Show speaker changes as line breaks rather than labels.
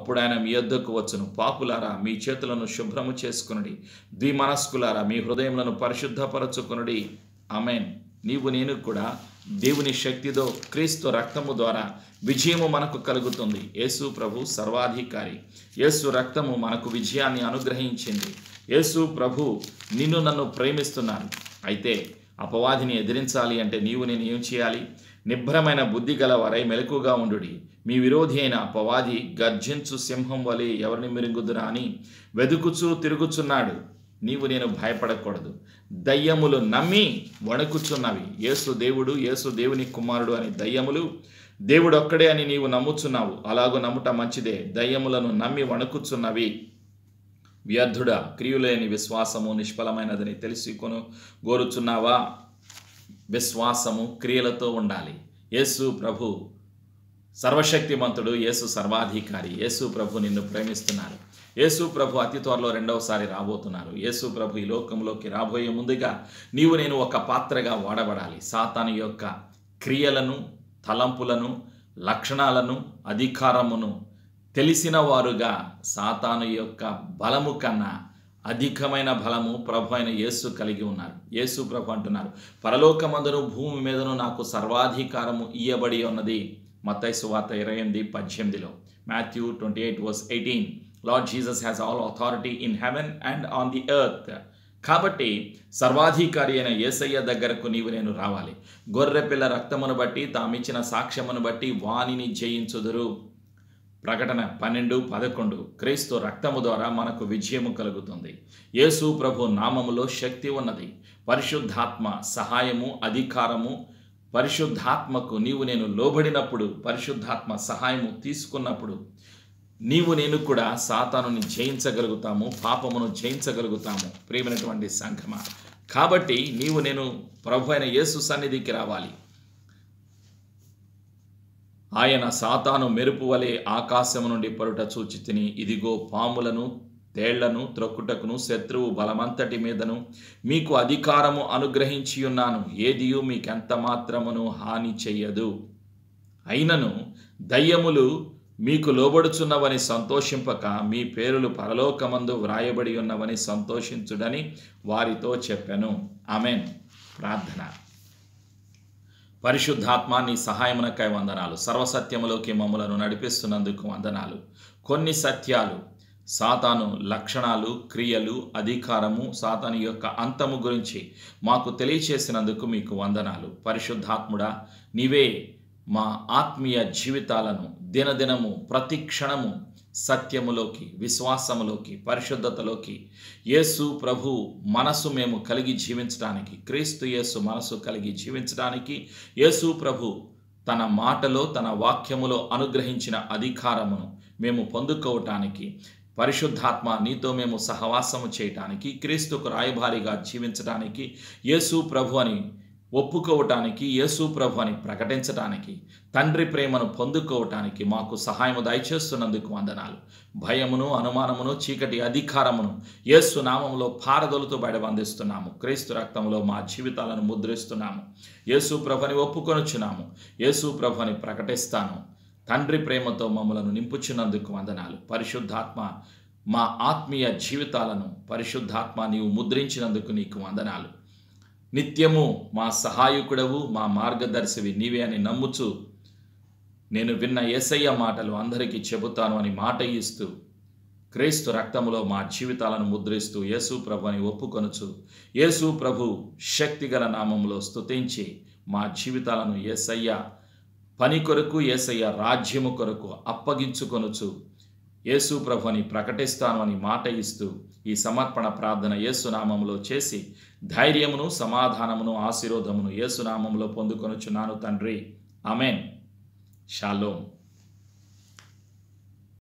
అప్పుడు ఆయన మీ యొద్దకు వచ్చును. పాపులారా మీ చేతులను శుభ్రము చేసుకునుడి, ద్విమనస్కులారా మీ హృదయములను పరిశుద్ధపరచుకునుడి. ఆమేన్. నీవు నేను కూడా దేవుని శక్తితో క్రీస్తు రక్తము ద్వారా విజయము మనకు కలుగుతుంది. యేసు ప్రభు సర్వాధికారి. యేసు రక్తము మనకు విజయాన్ని అనుగ్రహించింది. యేసు ప్రభు నిన్ను నన్ను ప్రేమిస్తున్నారు. అయితే అపవాదిని ఎదిరించాలి అంటే నీవు నేను ఏం చేయాలి? నిబ్బరమైన బుద్ధి గల వారై మెలకుగా ఉండుడి. మీ విరోధి అయిన అపవాది గర్జించు సింహం వలె ఎవరిని మిరుగుదురా అని వెదుకుచూ తిరుగుచున్నాడు. నీవు నేను భయపడకూడదు. దయ్యములు నమ్మి వణుకుచున్నవి. యేసు దేవుడు, యేసు దేవుని కుమారుడు అని దయ్యములు దేవుడు ఒక్కడే అని నీవు నమ్ముచున్నావు. అలాగూ నమ్ముట మంచిదే. దయ్యములను నమ్మి వణుకుచున్నవి. వ్యర్థుడా, క్రియలేని విశ్వాసము నిష్ఫలమైనదని తెలుసుకొను గోరుచున్నావా? విశ్వాసము క్రియలతో ఉండాలి. యేసు ప్రభు సర్వశక్తిమంతుడు, యేసు సర్వాధికారి. యేసు ప్రభు నిన్ను ప్రేమిస్తున్నారు. యేసు ప్రభు అతి త్వరలో రెండవసారి రాబోతున్నారు. యేసు ప్రభు ఈ లోకంలోకి రాబోయే ముందుగా నీవు నేను ఒక పాత్రగా వాడబడాలి. సాతాను యొక్క క్రియలను, తలంపులను, లక్షణాలను, అధికారమును తెలిసిన వారుగా సాతాను యొక్క బలము కన్నా అధికమైన బలము ప్రభు అయిన యేసు కలిగి ఉన్నారు. యేసు ప్రభు అంటున్నారు, పరలోకమందును భూమి మీదను నాకు సర్వాధికారము ఇయ్యబడి ఉన్నది. మత్తయి సువార్త 28:18. Matthew 28:18. Lord Jesus has all authority in heaven and on the earth. కాబట్టి సర్వాధికారి అయిన యేసయ్య దగ్గరకు నీవు నేను రావాలి. గొర్రెపిల్ల రక్తమును బట్టి తామిచ్చిన సాక్ష్యమును బట్టి వానిని జయించుదురు. ప్రకటన 12:11. క్రీస్తు రక్తము ద్వారా మనకు విజయము కలుగుతుంది. యేసు ప్రభు నామములో శక్తి ఉన్నది. పరిశుద్ధాత్మ సహాయము, అధికారము, పరిశుద్ధాత్మకు నీవు నేను లోబడినప్పుడు, పరిశుద్ధాత్మ సహాయము తీసుకున్నప్పుడు నీవు నేను కూడా సాతానుని జయించగలుగుతాము, పాపమును జయించగలుగుతాము. ప్రియమైనటువంటి సంఘమా, కాబట్టి నీవు నేను ప్రభు అయిన యేసు సన్నిధికి రావాలి. ఆయన సాతాను మెరుపు వలె ఆకాశము నుండి పరుట చూచి తిని, ఇదిగో పాములను తేళ్లను త్రొక్కుటకును శత్రువు బలమంతటి మీదను మీకు అధికారము అనుగ్రహించి ఉన్నాను. ఏదియు మీకెంత మాత్రమును హాని చెయ్యదు. అయినను దయ్యములు మీకు లోబడుచున్నవని సంతోషింపక మీ పేరులు పరలోకమందు వ్రాయబడి ఉన్నవని సంతోషించుడని వారితో చెప్పెను. ఆమేన్. ప్రార్థన. పరిశుద్ధాత్మ నీ సహాయమునకై వందనాలు. సర్వసత్యములోకి మమ్మలను నడిపిస్తున్నందుకు వందనాలు. కొన్ని సత్యాలు, సాతాను లక్షణాలు, క్రియలు, అధికారము, సాతాను యొక్క అంతము గురించి మాకు తెలియచేసినందుకు మీకు వందనాలు. పరిశుద్ధాత్ముడా, నీవే మా ఆత్మీయ జీవితాలను దినదినము ప్రతి క్షణము సత్యములోకి, విశ్వాసములోకి, పరిశుద్ధతలోకి, యేసు ప్రభు మనసు మేము కలిగి జీవించడానికి, క్రీస్తు యేసు మనసు కలిగి జీవించడానికి, యేసు ప్రభు తన మాటలో, తన వాక్యములో అనుగ్రహించిన అధికారమును మేము పొందుకోవటానికి, పరిశుద్ధాత్మ నీతో మేము సహవాసము చేయటానికి, క్రీస్తుకు రాయబారిగా జీవించడానికి, యేసు ప్రభు అని ఒప్పుకోవటానికి, యేసు ప్రభు అని ప్రకటించటానికి, తండ్రి ప్రేమను పొందుకోవటానికి మాకు సహాయము దయచేస్తున్నందుకు వందనాలు. భయమును, అనుమానమును, చీకటి అధికారమును యేసు నామములో పారదోలుతూ బయటబంధిస్తున్నాము. క్రీస్తు రక్తంలో మా జీవితాలను ముద్రిస్తున్నాము. యేసు ప్రభుని ఒప్పుకొనుచున్నాము. యేసు ప్రభుని ప్రకటిస్తాను. తండ్రి ప్రేమతో మమ్మలను నింపుచున్నందుకు వందనాలు. పరిశుద్ధాత్మ మా ఆత్మీయ జీవితాలను పరిశుద్ధాత్మ నీవు ముద్రించినందుకు నీకు వందనాలు. నిత్యము మా సహాయకుడవు, మా మార్గదర్శివి నీవే అని నమ్ముచు నేను విన్న యేసయ్య మాటలు అందరికీ చెబుతాను అని మాట ఇస్తూ, క్రీస్తు రక్తములో మా జీవితాలను ముద్రిస్తూ యేసు ప్రభు అని ఒప్పుకొనుచు, యేసు ప్రభు శక్తిగల నామములో స్తుతించి మా జీవితాలను యేసయ్య పని కొరకు, యేసయ్య రాజ్యము కొరకు అప్పగించుకొనుచు యేసు ప్రభు అని ప్రకటిస్తాను అని మాట ఇస్తూ ఈ సమర్పణ ప్రార్థన యేసు నామములో చేసి ధైర్యమును, సమాధానమును, ఆశీర్వాదమును యేసు నామములో పొందుకొనుచున్నాను తండ్రి. ఆమేన్. షాలోమ్.